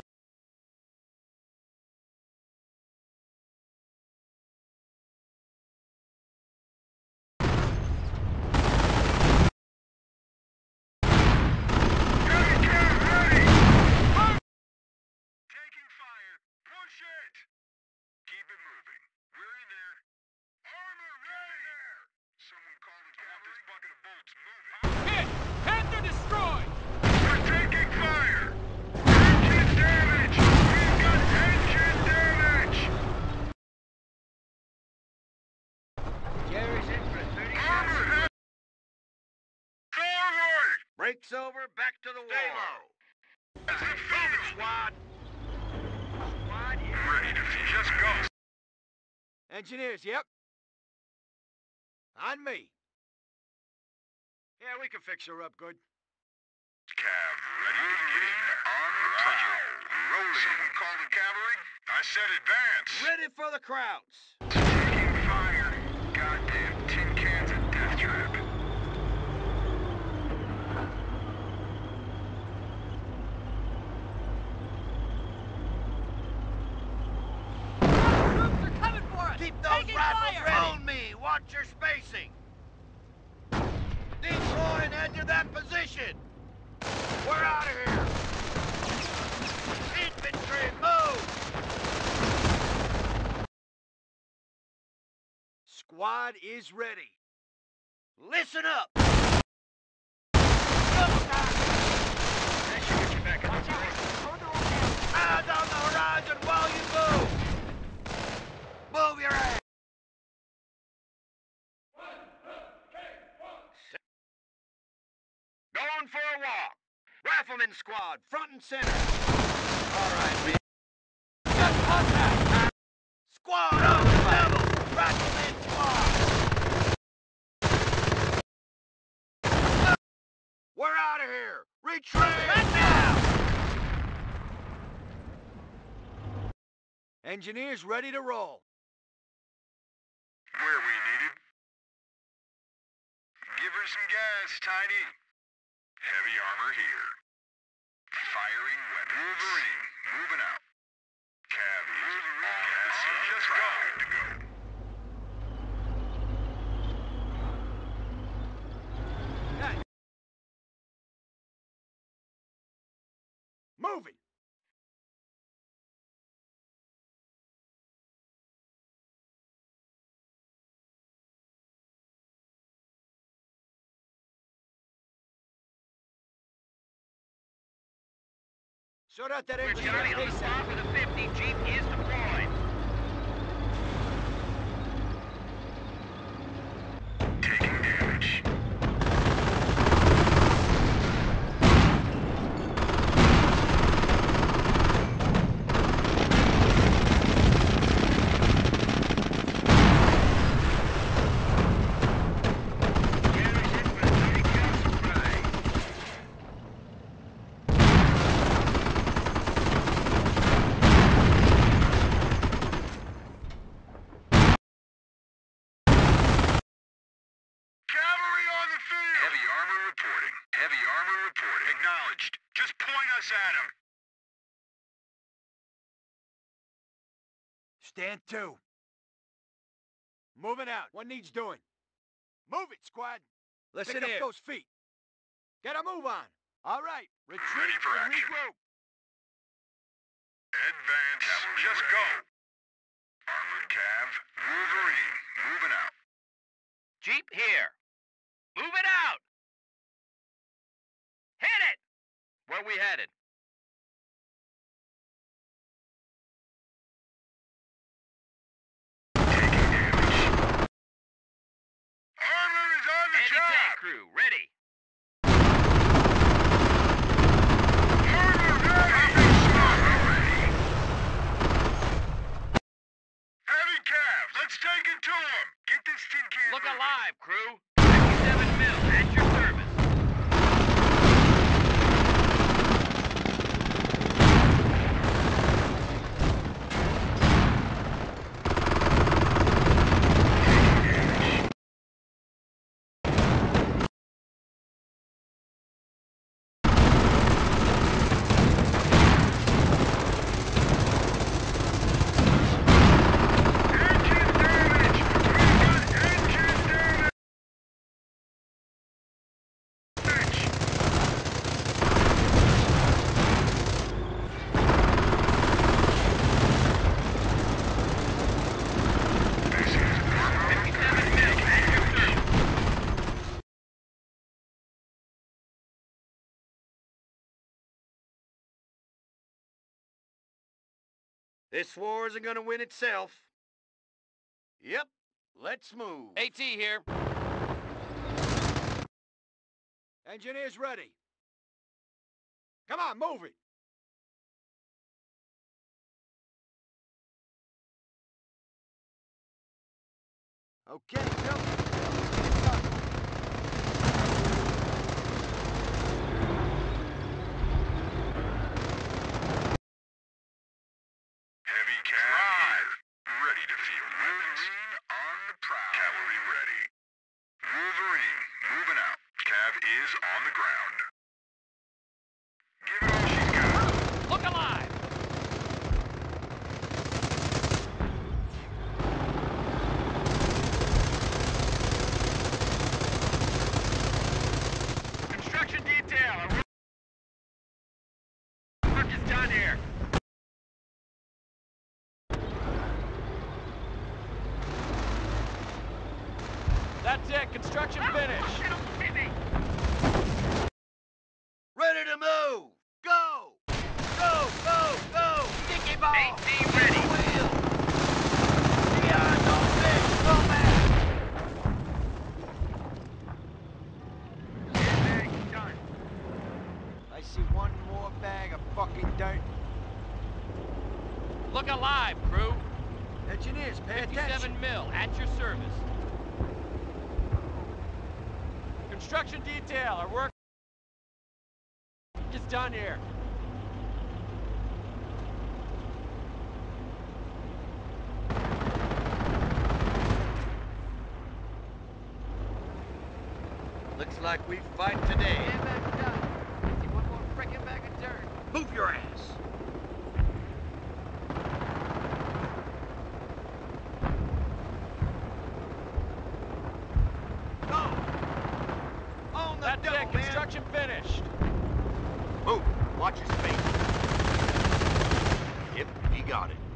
taking fire. Push it. Keep it moving. We're in there. Armor ready there. Someone call the cavalry. I want this bucket of bolts moving. Hit! Panther destroyed! We're taking fire. Engine damage. We've got engine damage. Jerry's in for thirty Armor head. Forward. Brakes over, back to the Stay wall. low. As the field Squad. Squad is ready to just go. Engineers, yep. On me. Yeah, we can fix her up good. Cav, ready to begin. On the Roger. Rolling. Someone call the cavalry? I said advance. Ready for the crowds. Taking fire. Goddamn tin cans and death trap. Troops are coming for us! Keep those Taking rifles fire! ready. On me. Watch your spacing. Deploy and head to that position. We're out of here. Infantry, move. Squad is ready. Listen up. That should get you back in the door. Eyes on the horizon while you move. Move your ass. Going for a walk. Rifleman squad, front and center. All right, man. Got contact. Squad on the level. Rifleman squad. We're out of here. Retreat. Right now. Engineers ready to roll. Where we needed. Give her some gas, Tiny. Heavy armor here. Firing weapons. Wolverine, moving out. Cavi, gas, just go. To go. Hey. Moving. Sort out that engine. Johnny on the spot with a fifty. Jeep is deployed. Taking damage. Cavalry on the field! Heavy armor reporting. Heavy armor reporting. Acknowledged. Just point us at him. Stand to. Moving out. What needs doing? Move it, squad. Listen Pick here. up those feet. Get a move on. All right. Retreat Ready for and action. regroup. Advance. Just go. Armored Cav. Wolverine. Moving out. Jeep here. Move it out! Hit it! Where we headed? Armor is on the Anti-tank job. crew, ready. Armor ready. Already. Heavy Cav. Let's take it to him. Get this tin can. Look moving. alive, crew. fifty-seven mil at your service. Engine damage. We got engine damage. This is armor. fifty-seven mil at your service. This war isn't gonna win itself. Yep, let's move. AT here. Engineers ready. Come on, move it. Okay, Bill. Heavy cav ready to field weapons. On the prowl. Cavalry ready. Wolverine moving out. Cav is on the ground. Give it all she's got. Look alive! Construction detail. Our work is done here. That's it. Construction finished. Ready to move. Go. Go, go, go. Sticky ball. AT ready. Wheel. Beyond no fish. Go back. Bag's done. I see one more bag of fucking dirt. Look alive, crew. Engineers, pay attention. fifty-seven mil at your service. Construction detail. Our work is done here. Looks like we fight today. See one more frickin' bag of dirt. Move your ass. Go. On the That's double, it. man. Construction finished. Move. Watch your space. Yep, he got it.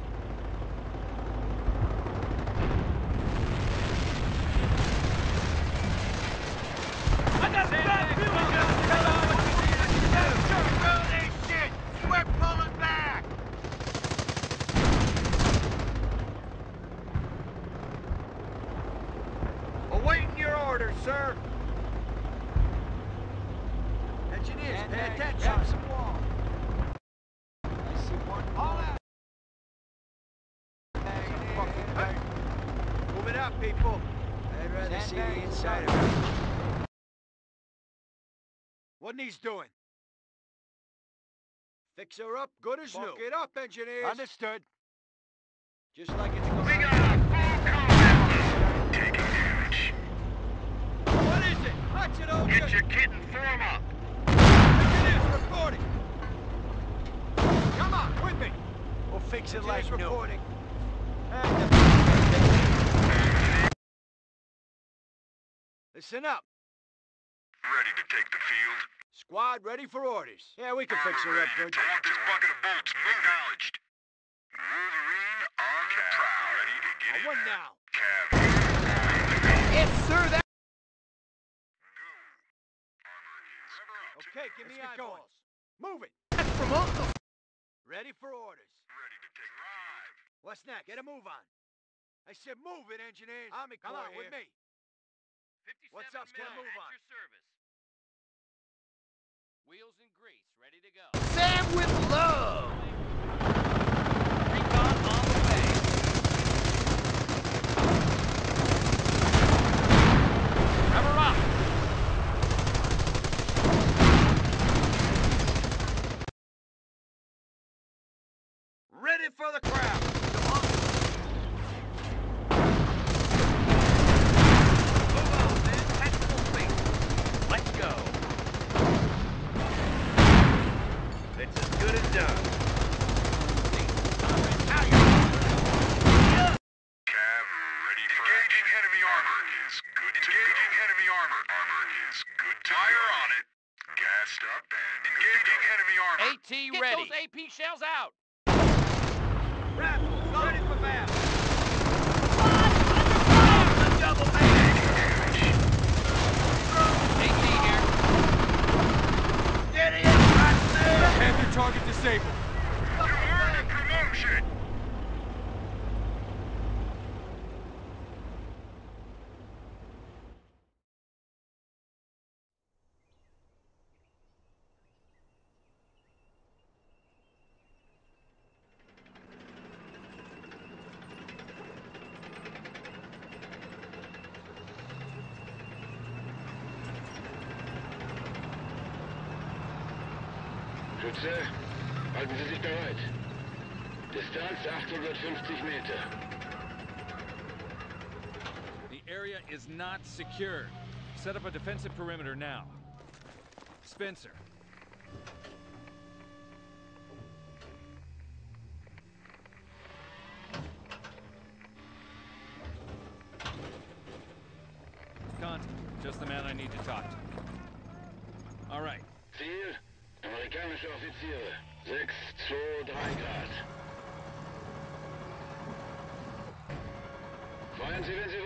I got bad Screw this shit! We're pulling back! Awaiting your orders, sir. Engineers, And pay then attention. grab some wall. I see one All more out. bag of fucking dirt. Move it up, people. I'd rather see the inside of it. What needs doing? Fix her up, good as new. Fuck it up, engineers. Understood. Just like it's going. We got a full combat. Taking damage. What is it? Watch it, old Get your kit and form up. Engineers reporting. Come on, with me. We'll fix it like Engineers new. reporting. Listen up. Ready to take the field? Squad ready for orders. Yeah, we can fix her up good. I want this bucket of bolts acknowledged. Wolverine on the prowl. Ready to get I it won now. Cav, on the go. Yes, sir, that... Go. Armor is good. Okay, give me Let's get eyeballs. Move it. That's from Uncle. Ready for orders. Ready to take the field. What's next? Get a move on. I said move it, engineers. Army Corps Come on, here. with me. What's up, fifty-seven Squad? men Move at on. your service. Wheels and grease, ready to go. Sam with love. Recon on the way. Cover up. Ready for the crowd. Move on, man. Tactical feet. Let's go. It's as good as done. Cav, ready for engaging enemy armor is good to engaging go. enemy armor. Armor is good to fire go. On it. Gassed up and engaging enemy armor. AT Get ready. those A P shells out. Rifles, ready for battle. Double man. AT here. Get in, right there. Panther target disabled. You earned a promotion. Schütze, halten Sie sich bereit. Distanz achthundertfünfzig Meter. The area is not secure. Set up a defensive perimeter now. Spencer. Conti, just the man I need to talk to. All right. Ziel, amerikanische Offiziere. sechs zwei drei Grad. Feuern Sie, wenn Sie